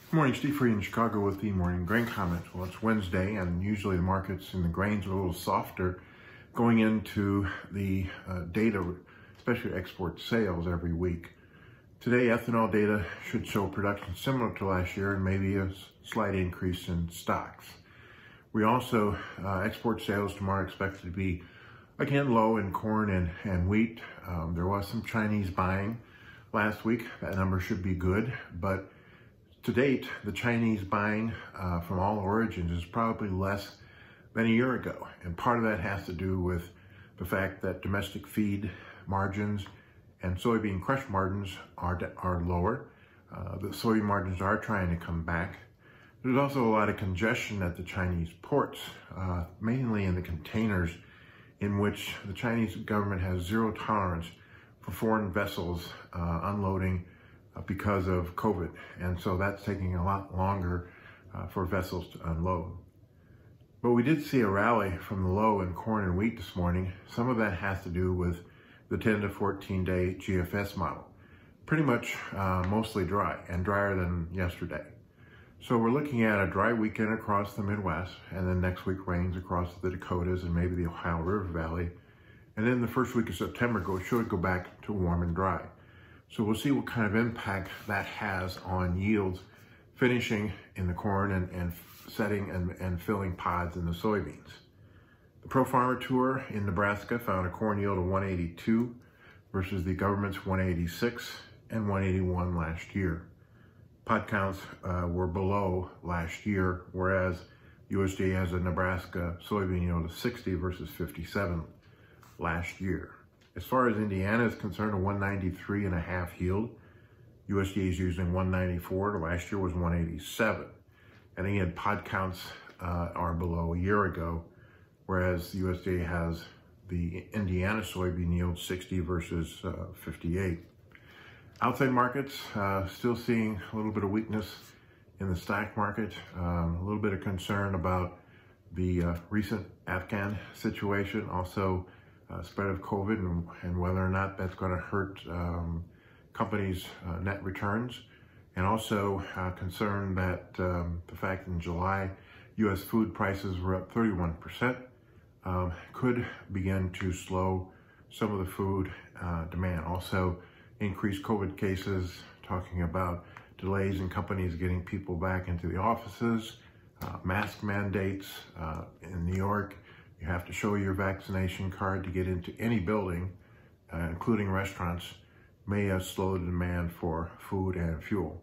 Good morning, Steve Free in Chicago with the morning grain comment. Well, it's Wednesday, and usually the markets in the grains are a little softer going into the data, especially export sales every week. Today, ethanol data should show production similar to last year and maybe a slight increase in stocks. We also, export sales tomorrow expected to be, again, low in corn and wheat. There was some Chinese buying last week. That number should be good, but to date, the Chinese buying from all origins is probably less than a year ago. And part of that has to do with the fact that domestic feed margins and soybean crush margins are lower. The soybean margins are trying to come back. There's also a lot of congestion at the Chinese ports, mainly in the containers, in which the Chinese government has zero tolerance for foreign vessels unloading because of COVID. And so that's taking a lot longer for vessels to unload. But we did see a rally from the low in corn and wheat this morning. Some of that has to do with the 10 to 14 day GFS model. Pretty much mostly dry and drier than yesterday. So we're looking at a dry weekend across the Midwest, and then next week rains across the Dakotas and maybe the Ohio River Valley. And then the first week of September should go back to warm and dry. So we'll see what kind of impact that has on yields finishing in the corn and setting and filling pods in the soybeans. The Pro Farmer Tour in Nebraska found a corn yield of 182 versus the government's 186 and 181 last year. Pod counts were below last year, whereas USDA has a Nebraska soybean yield of 60 versus 57 last year. As far as Indiana is concerned, a 193.5 yield. USDA is using 194. Last year was 187. And again, pod counts are below a year ago, whereas the USDA has the Indiana soybean yield 60 versus 58. Outside markets, still seeing a little bit of weakness in the stock market, a little bit of concern about the recent Afghan situation, also spread of COVID and whether or not that's going to hurt companies' net returns, and also concern that the fact in July U.S. food prices were up 31% could begin to slow some of the food demand. Also, increased COVID cases, talking about delays in companies getting people back into the offices, mask mandates in New York. You have to show your vaccination card to get into any building, including restaurants, may slow the demand for food and fuel.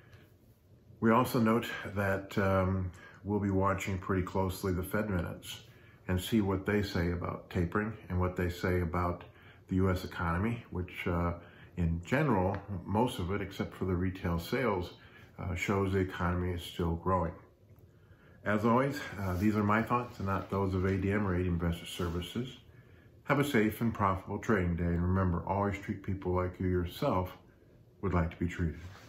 We also note that we'll be watching pretty closely the Fed minutes and see what they say about tapering and what they say about the U.S. economy, which in general, most of it, except for the retail sales, shows the economy is still growing. As always, these are my thoughts and not those of ADM or ADM Investor Services. Have a safe and profitable trading day, and remember, always treat people like you yourself would like to be treated.